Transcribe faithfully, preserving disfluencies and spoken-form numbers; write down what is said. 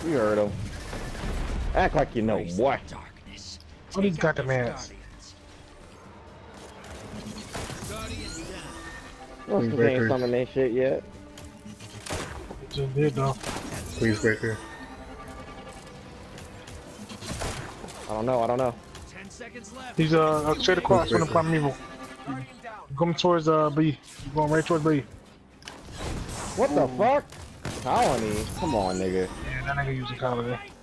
You heard him. Act like you know, boy. What he's got the mans? No, cause they ain't summoned that shit yet. Just did though. Please breaker. I don't know, I don't know. Ten seconds left. He's uh straight across from the primeval. Coming towards uh B. Going right towards B. What the fuck? Colony? Come on, nigga. Yeah, that nigga using colony.